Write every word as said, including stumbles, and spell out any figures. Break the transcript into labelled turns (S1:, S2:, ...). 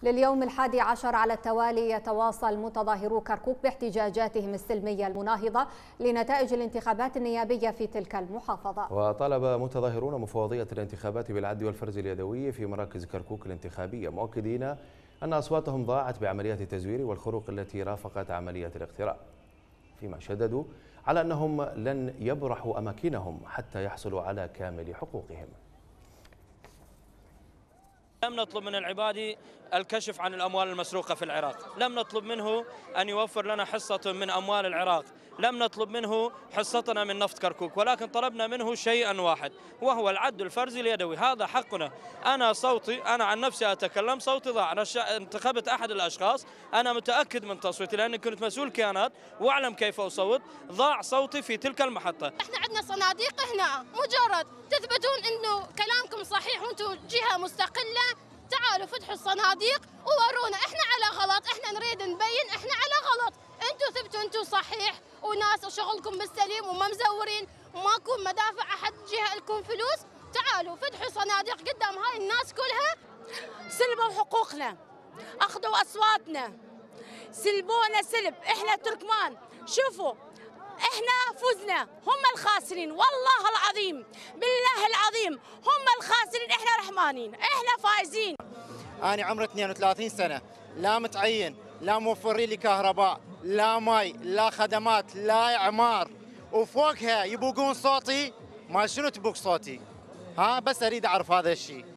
S1: لليوم الحادي عشر على التوالي يتواصل متظاهرو كركوك باحتجاجاتهم السلمية المناهضة لنتائج الانتخابات النيابية في تلك المحافظة.
S2: وطالب متظاهرون مفوضية الانتخابات بالعد والفرز اليدوي في مراكز كركوك الانتخابية، مؤكدين أن أصواتهم ضاعت بعمليات التزوير والخروق التي رافقت عملية الاقتراع، فيما شددوا على أنهم لن يبرحوا أماكنهم حتى يحصلوا على كامل حقوقهم.
S3: لم نطلب من العبادي الكشف عن الأموال المسروقة في العراق، لم نطلب منه أن يوفر لنا حصة من أموال العراق، لم نطلب منه حصتنا من نفط كركوك، ولكن طلبنا منه شيئا واحد وهو العد الفرزي اليدوي. هذا حقنا. أنا صوتي، أنا عن نفسي أتكلم، صوتي ضاع. أنا انتخبت أحد الأشخاص، أنا متأكد من تصويتي لأني كنت مسؤول كيانات وأعلم كيف أصوت. ضاع صوتي في تلك المحطة.
S4: احنا عندنا صناديق هنا، مجرد تثبتون انه كلامكم صحيح وانتم جهة مستقلة، تعالوا فتحوا الصناديق وورونا احنا على غلط. احنا نريد نبين احنا على غلط، انتم ثبتوا انتم صحيح وناس شغلكم بالسليم وما مزورين وماكو مدافع احد جهة لكم فلوس. تعالوا فتحوا صناديق قدام هاي الناس كلها.
S5: سلبوا حقوقنا، اخذوا اصواتنا، سلبونا سلب. احنا تركمان، شوفوا احنا فزنا، هم الخاسرين، والله العظيم بالله العظيم هم الخاسرين، احنا رحمانين، احنا فايزين.
S6: انا عمري اثنين وثلاثين سنه، لا متعين، لا موفرين لي كهرباء، لا مي، لا خدمات، لا اعمار، وفوقها يبوقون صوتي. ما شنو تبوق صوتي؟ ها بس اريد اعرف هذا الشيء.